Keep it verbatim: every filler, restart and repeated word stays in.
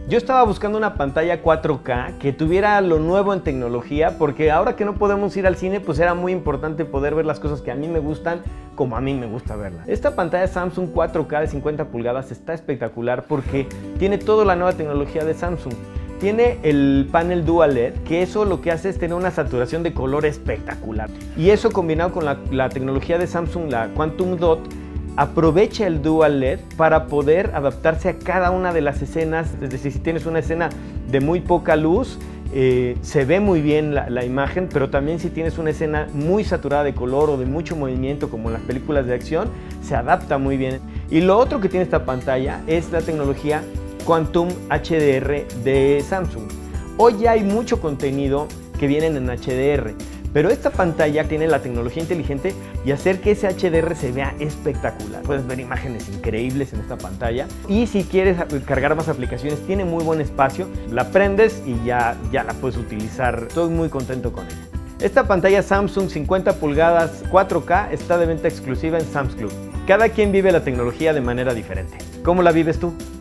Yo estaba buscando una pantalla cuatro K que tuviera lo nuevo en tecnología, porque ahora que no podemos ir al cine, pues era muy importante poder ver las cosas que a mí me gustan como a mí me gusta verlas. Esta pantalla Samsung cuatro K de cincuenta pulgadas está espectacular porque tiene toda la nueva tecnología de Samsung. Tiene el panel Dual L E D, que eso lo que hace es tener una saturación de color espectacular. Y eso combinado con la, la tecnología de Samsung, la Quantum Dot, aprovecha el Dual L E D para poder adaptarse a cada una de las escenas. Es decir, si tienes una escena de muy poca luz, eh, se ve muy bien la, la imagen, pero también si tienes una escena muy saturada de color o de mucho movimiento, como en las películas de acción, se adapta muy bien. Y lo otro que tiene esta pantalla es la tecnología Quantum H D R de Samsung. Hoy ya hay mucho contenido que vienen en H D R, pero esta pantalla tiene la tecnología inteligente y hacer que ese H D R se vea espectacular. Puedes ver imágenes increíbles en esta pantalla, y si quieres cargar más aplicaciones, tiene muy buen espacio. La prendes y ya, ya la puedes utilizar. Estoy muy contento con ella. Esta pantalla Samsung cincuenta pulgadas cuatro K está de venta exclusiva en Sam's Club. Cada quien vive la tecnología de manera diferente. ¿Cómo la vives tú?